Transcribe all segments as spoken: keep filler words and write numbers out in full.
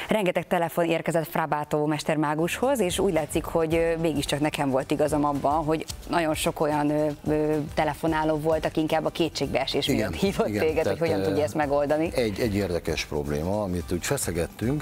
Rengeteg telefon érkezett Frabátó mestermágushoz, és úgy látszik, hogy mégiscsak nekem volt igazam abban, hogy nagyon sok olyan ö, ö, telefonáló volt, aki inkább a kétségbeesés miatt hívott igen, téged, hogy hogyan tudja ezt megoldani. Egy, egy érdekes probléma, amit úgy feszegettünk,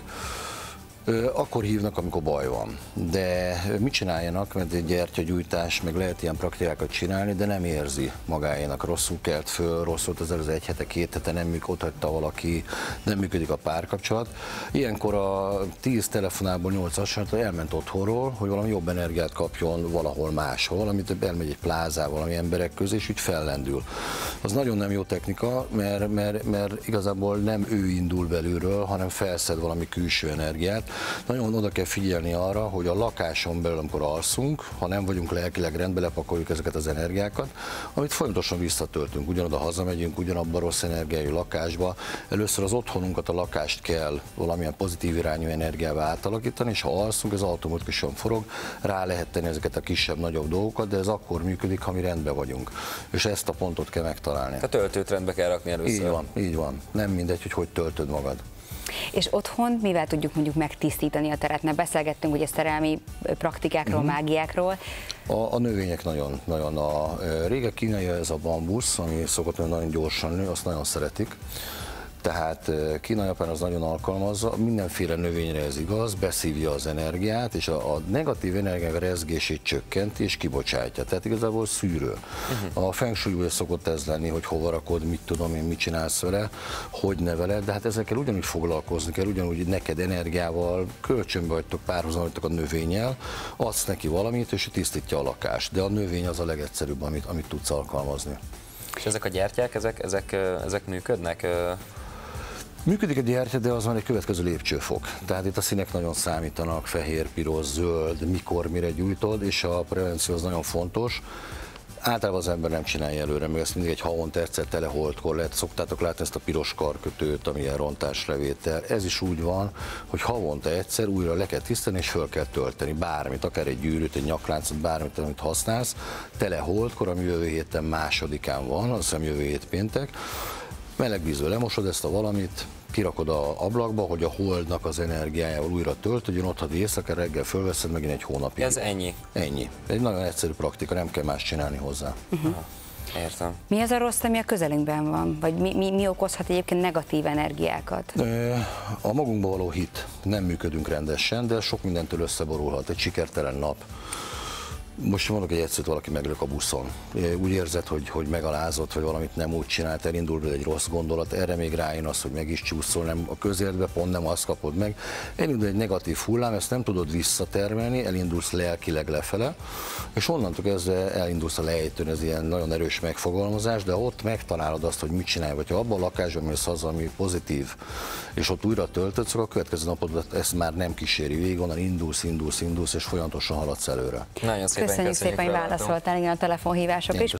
akkor hívnak, amikor baj van. De mit csináljanak, mert egy gyertyagyújtás, meg lehet ilyen praktikákat csinálni, de nem érzi magáénak. Rosszul kelt föl, rossz volt az előző egy hete, két hete, nem működik, ott hagyta valaki, nem működik a párkapcsolat. Ilyenkor a tíz telefonából nyolc azt mondta, elment otthonról, hogy valami jobb energiát kapjon valahol máshol, valamit elmegy egy plázával, valami emberek közé, és úgy fellendül. Az nagyon nem jó technika, mert, mert, mert igazából nem ő indul belülről, hanem felszed valami külső energiát. Nagyon oda kell figyelni arra, hogy a lakáson belül, amikor alszunk, ha nem vagyunk lelkileg rendben, lepakoljuk ezeket az energiákat, amit folyamatosan visszatöltünk. Ugyanoda hazamegyünk, ugyanabban rossz energiájú lakásba. Először az otthonunkat, a lakást kell valamilyen pozitív irányú energiával átalakítani, és ha alszunk, ez automatikusan forog, rá lehet tenni ezeket a kisebb-nagyobb dolgokat, de ez akkor működik, ha mi rendben vagyunk. És ezt a pontot kell megtalálni. A töltőt rendbe kell rakni először. Így van, így van. Nem mindegy, hogy hogy töltöd magad. És otthon mivel tudjuk mondjuk megtisztítani a teret? Mert beszélgettünk ugye szerelmi praktikákról, uh-huh. mágiákról. A, a növények nagyon, nagyon a régen kínai ez a bambusz, ami szokott nagyon gyorsan nő, azt nagyon szeretik. Tehát Kína-Japán az nagyon alkalmazza, mindenféle növényre ez igaz, beszívja az energiát, és a, a negatív energiák rezgését csökkenti és kibocsátja. Tehát igazából szűrő. Uh-huh. A feng shuiból szokott ez lenni, hogy hova rakod, mit tudom én, mit csinálsz vele, hogy neveled, de hát ezekkel ugyanúgy foglalkozni kell, ugyanúgy neked energiával, kölcsönbe vagytok, párhuzamban vagytok a növényel, adsz neki valamit, és tisztítja a lakást. De a növény az a legegyszerűbb, amit, amit tudsz alkalmazni. És ezek a gyertyák, ezek, ezek, ezek működnek? Működik a gyertya, de az van egy következő lépcsőfok. Tehát itt a színek nagyon számítanak, fehér, piros, zöld, mikor, mire gyújtod, és a prevenció az nagyon fontos. Általában az ember nem csinálja előre, meg ezt mindig egy havonta egyszer tele holdkor lehet. Szoktátok látni ezt a piros karkötőt, ami ilyen rontáslevétel. Ez is úgy van, hogy havonta egyszer újra le kell tisztítani és föl kell tölteni bármit, akár egy gyűrűt, egy nyakláncot, bármit, amit használsz. Tele holdkor, ami jövő héten másodikán van, azt hiszem jövő hét péntek. Meleg vízzel lemosod ezt a valamit, kirakod a ablakba, hogy a holdnak az energiájával újra töltődjön, ott ha éjszaka reggel fölveszed megint egy hónapig. Ez ennyi? Ennyi. Egy nagyon egyszerű praktika, nem kell más csinálni hozzá. Uh-huh. Értem. Mi az a rossz, ami a közelünkben van? Vagy mi, mi, mi okozhat egyébként negatív energiákat? A magunkba való hit. Nem működünk rendesen, de sok mindentől összeborulhat. Egy sikertelen nap. Most mondok egy egyszerűt, valaki meglök a buszon. Úgy érzed, hogy, hogy megalázott, vagy valamit nem úgy csinált, elindul egy rossz gondolat, erre még rájön az, hogy meg is csúszol, nem a közértbe pont nem azt kapod meg. Elindul egy negatív hullám, ezt nem tudod visszatermelni, elindulsz lelkileg lefele, és onnantól kezdve elindulsz a lejtőn, ez ilyen nagyon erős megfogalmazás, de ott megtalálod azt, hogy mit csinálj, vagy ha abban a lakásban mész haza, ami pozitív, és ott újra töltöd, akkor a következő napod ezt már nem kíséri végig, onnan indulsz, indulsz, indulsz, és folyamatosan haladsz előre. Nagyon szépen Köszönjük szépen, hogy válaszoltál igen a telefonhívásokra is.